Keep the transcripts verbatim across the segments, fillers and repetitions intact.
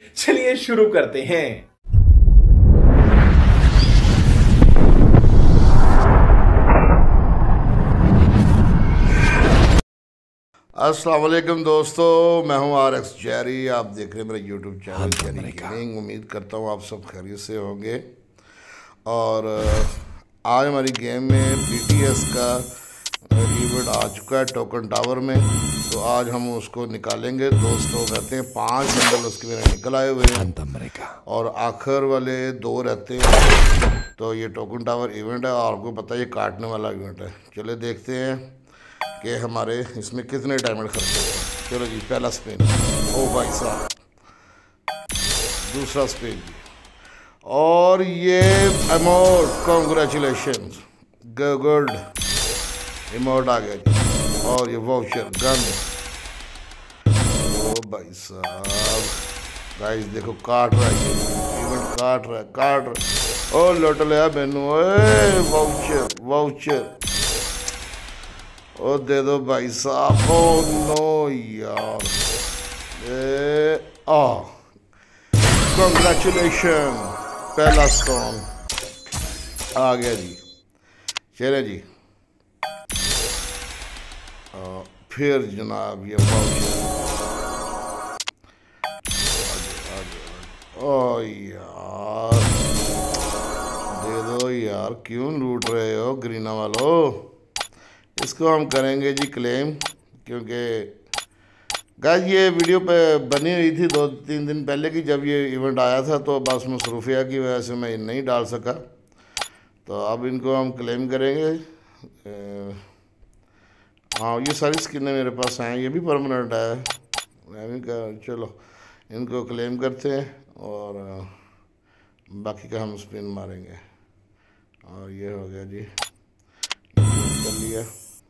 चलिए शुरू करते हैं। अस्सलाम वालेकुम दोस्तों, मैं हूं आर एक्स जैरी। आप देख रहे हैं मेरा यूट्यूब चैनल जैरी गेमिंग। उम्मीद करता हूं आप सब खैरियत से होंगे। और आज हमारी गेम में बी टी एस का इवेंट आ चुका है टोकन टावर में, तो आज हम उसको निकालेंगे। दोस्तों रहते हैं पांच बंडल उसके मेरे निकल आए हुए हैं और आखिर वाले दो रहते हैं। तो ये टोकन टावर इवेंट है और आपको पता है ये काटने वाला इवेंट है। चले देखते हैं कि हमारे इसमें कितने डायमंड खर्च होते हैं। चलो जी, पहला स्पिन। ओ भाई साहब, दूसरा स्पिन जी, और ये अमाउंट, कॉन्ग्रेचुलेशन, गुड अमाउंट आ गया जी। और ये वाउचर गन। ओ भाई साहब, गाइस देखो काट रहा है, ये इवेंट काट रहा है, काट रहा है। ओ लौट लिया मैनू, वाउचर वाउचर ओ दे दो भाई साहब। ओ नो यार, ए आ कॉन्ग्रेचुलेशन, पहला स्टोन आ गया जी। चले जी, आ, फिर जनाब ये वाउचर। ओ यार दे दो यार, क्यों लूट रहे हो ग्रीना वालों। इसको हम करेंगे जी क्लेम, क्योंकि गाइस ये वीडियो पे बनी हुई थी दो तीन दिन पहले की, जब ये इवेंट आया था, तो बस मसरूफिया की वजह से मैं नहीं डाल सका। तो अब इनको हम क्लेम करेंगे। हाँ, ये सारी स्किनें मेरे पास हैं, ये भी परमानेंट है। मैं भी कर, चलो इनको क्लेम करते हैं और बाकी का हम स्पिन मारेंगे। और ये हो गया जी, कर लिया।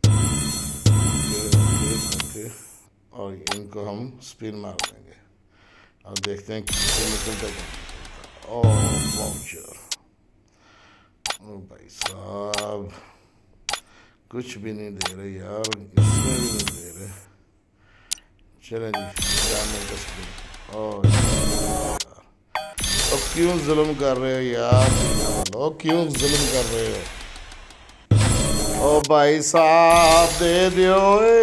ओके, और इनको हम स्पिन मार देंगे और देखते हैं किससे निकलता है। ओह वाउचर, ओ भाई साहब कुछ भी नहीं दे रहे यार, इसमें भी नहीं दे रहे। चलें जी, डायमंड का स्पिन। ओह यार, अब क्यों जुल्म कर रहे हो यार, ओ क्यों जुल्म कर रहे हो। ओ भाई साहब दे दियो।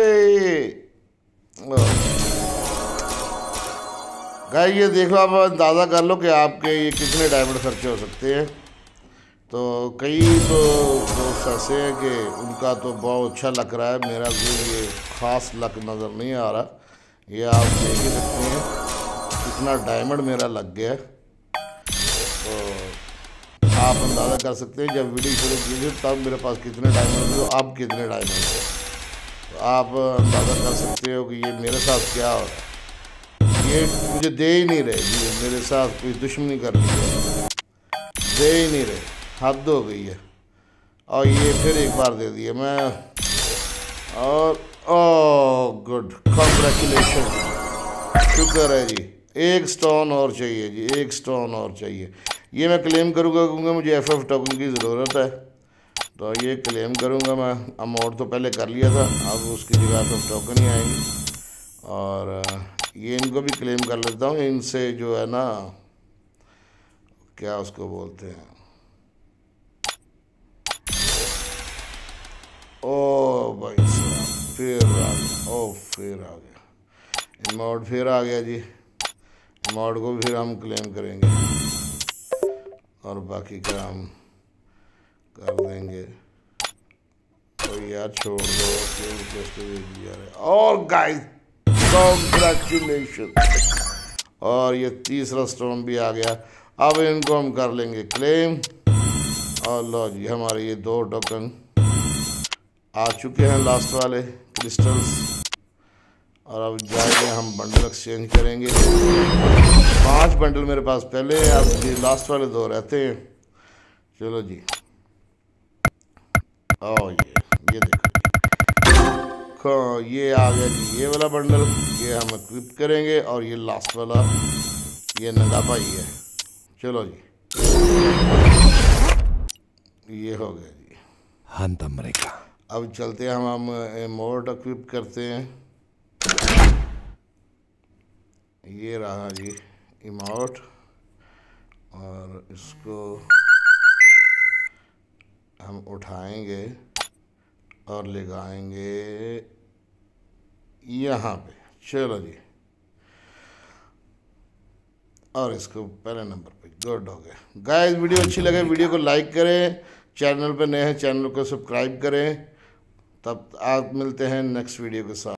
गाइस ये देखो, आप अंदाज़ा कर लो कि आपके ये कितने डायमंड खर्चे हो सकते हैं। तो कई तो दोस्त ऐसे हैं कि उनका तो बहुत अच्छा लग रहा है, मेरा कोई ये ख़ास लक नज़र नहीं आ रहा। ये आप देख ही सकते हैं कितना डायमंड मेरा लग गया। तो आप अंदाज़ा कर सकते हैं जब वीडियो शुरू की थी तब मेरे पास कितने डायमंड थे, अब कितने डायमंड थे। तो आप अंदाज़ा कर सकते हो कि ये मेरे साथ क्या हो रहा है। ये मुझे दे ही नहीं रहे जी, मेरे साथ कोई दुश्मनी कर रही है, दे ही नहीं रहे, हद हो गई है। और ये फिर एक बार दे दिया मैं। और ओह गुड, कॉन्ग्रेचुलेशन, शुक्र है जी। एक स्टोन और चाहिए जी, एक स्टोन और चाहिए। ये मैं क्लेम करूँगा क्योंकि मुझे एफ एफ टोकन की ज़रूरत है, तो ये क्लेम करूँगा मैं। अमाउंट तो पहले कर लिया था, अब उसकी जगह एफ एफ टोकन ही आएंगी। और ये इनको भी क्लेम कर लेता हूँ। इनसे जो है ना, क्या उसको बोलते हैं, ओ भाई साहब फिर आ गया। ओ फिर आ गया अमाउंट, फिर आ गया जी। अमाउंट को फिर हम क्लेम करेंगे और बाकी का हम कर देंगे। तो यार छोड़ दो, क्यों। और गाइस कॉन्ग्रेचुलेशन, और ये तीसरा स्टोन भी आ गया। अब इनको हम कर लेंगे क्लेम। और लो जी, हमारे ये दो टोकन आ चुके हैं, लास्ट वाले क्रिस्टल्स। और अब जाएंगे हम बंडल एक्सचेंज करेंगे। पांच बंडल मेरे पास पहले हैं, अब ये लास्ट वाले दो रहते हैं। चलो जी, ओ ये ये देखो, ये आ गया जी, ये वाला बंडल, ये हम इक्विप करेंगे। और ये लास्ट वाला, ये नंगा भाई है। चलो जी, ये हो गया जी। अब चलते हैं हम हम मोड इक्विप करते हैं। ये रहा जी इमोट, और इसको हम उठाएंगे और लगाएंगे यहाँ पे। चलो जी, और इसको पहले नंबर पे। गुड हो गया गाइस। वीडियो अच्छी लगे वीडियो को लाइक करें, चैनल पे नए हैं चैनल को सब्सक्राइब करें। तब आप मिलते हैं नेक्स्ट वीडियो के साथ।